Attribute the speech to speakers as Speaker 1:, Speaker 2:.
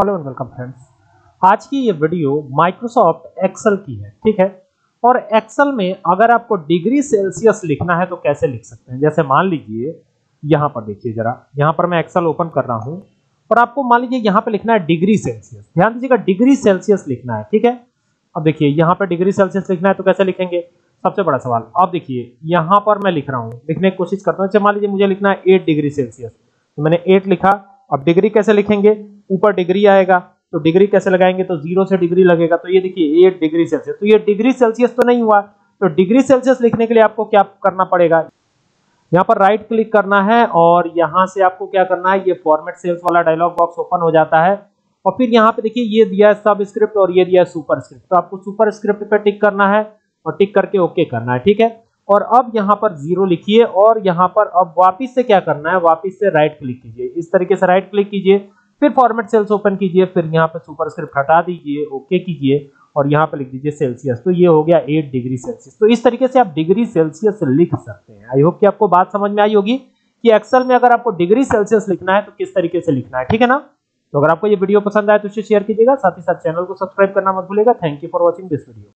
Speaker 1: Hello and welcome friends. आज की ये वीडियो माइक्रोसॉफ्ट एक्सेल की है, ठीक है। और एक्सेल में अगर आपको डिग्री सेल्सियस लिखना है तो कैसे लिख सकते हैं। जैसे मान लीजिए यहाँ पर देखिए जरा, यहाँ पर मैं एक्सेल ओपन कर रहा हूँ और आपको मान लीजिए यहाँ पे लिखना है डिग्री सेल्सियस। ध्यान दीजिएगा, डिग्री सेल्सियस लिखना है, ठीक है। अब देखिए यहाँ पर डिग्री सेल्सियस लिखना है तो कैसे लिखेंगे, सबसे बड़ा सवाल। अब देखिए यहाँ पर मैं लिख रहा हूँ, लिखने की कोशिश करता हूँ। मान लीजिए मुझे लिखना है 8 डिग्री सेल्सियस, तो मैंने 8 लिखा। अब डिग्री कैसे लिखेंगे, ऊपर डिग्री आएगा तो डिग्री कैसे लगाएंगे, तो 0 से डिग्री लगेगा। तो ये देखिए 8 डिग्री सेल्सियस, तो ये डिग्री सेल्सियस तो नहीं हुआ। तो डिग्री सेल्सियस लिखने के लिए आपको क्या करना पड़ेगा, यहाँ पर राइट क्लिक करना है और यहाँ से आपको क्या करना है, ये फॉर्मेट सेल्स वाला डायलॉग बॉक्स ओपन हो जाता है। और फिर यहाँ पे देखिए ये दिया है सब स्क्रिप्ट और ये दिया है सुपर स्क्रिप्ट, तो आपको सुपर स्क्रिप्ट पे टिक करना है और टिक करके ओके करना है, ठीक है। और अब यहाँ पर 0 लिखिए और यहाँ पर अब वापिस से क्या करना है, वापिस से राइट क्लिक कीजिए। इस तरीके से राइट क्लिक कीजिए, फिर फॉर्मेट सेल्स ओपन कीजिए, फिर यहाँ पे सुपर स्क्रिप्ट हटा दीजिए, ओके कीजिए और यहाँ पे लिख दीजिए सेल्सियस। तो ये हो गया 8 डिग्री सेल्सियस। तो इस तरीके से आप डिग्री सेल्सियस लिख सकते हैं। आई होप कि आपको बात समझ में आई होगी कि एक्सेल में अगर आपको डिग्री सेल्सियस लिखना है तो किस तरीके से लिखना है, ठीक है ना। तो अगर आपको ये वीडियो पसंद आए तो इसे शेयर कीजिएगा, साथ ही साथ चैनल को सब्सक्राइब करना मत भूलिएगा। Thank you for watching this video.